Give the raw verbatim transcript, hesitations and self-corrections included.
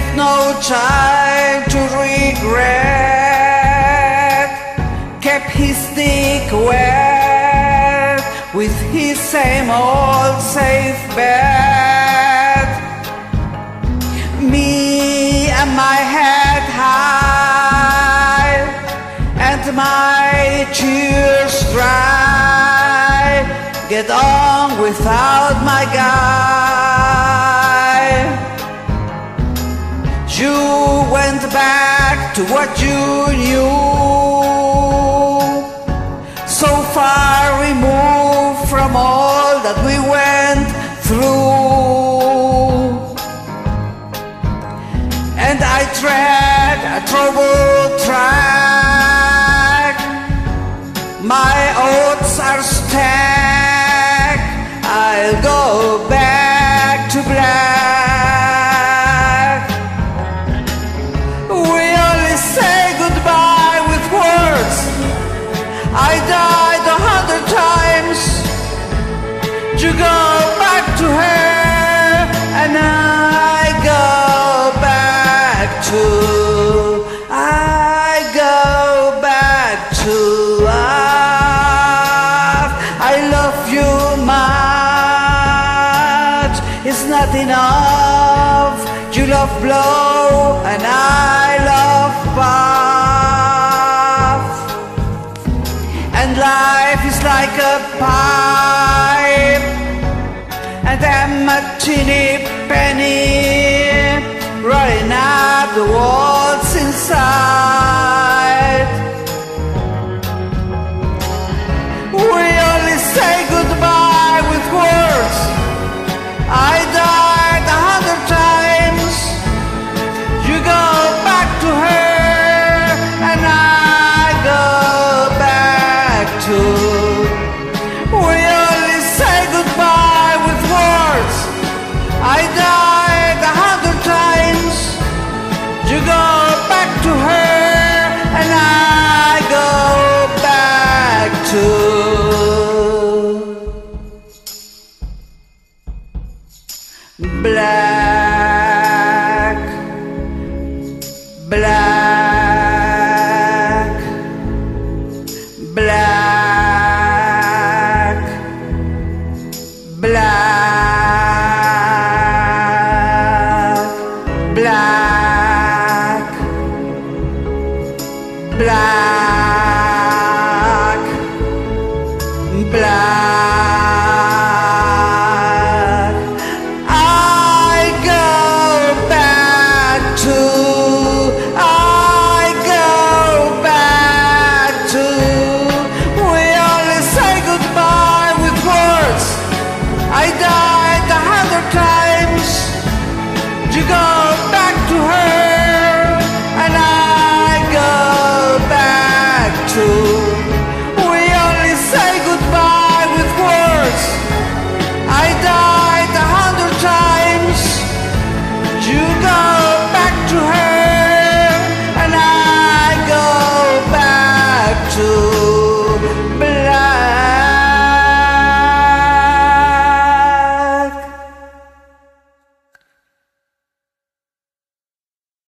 left no time to regret, kept his dick wet with his same old safe bet. Me and my head high and my tears dry, get on without my guy. You went back to what you knew, so far removed from all that we went through. And I tread a troubled track, my odds are stacked, I'll go back to black. We only say goodbye with words. I died a hundred times to go back to her, and I go back to, I go back to us. I love you much, it's not enough. You love blow and I love puff, and life is like a pipe, and I'm a teeny penny rolling up the wall.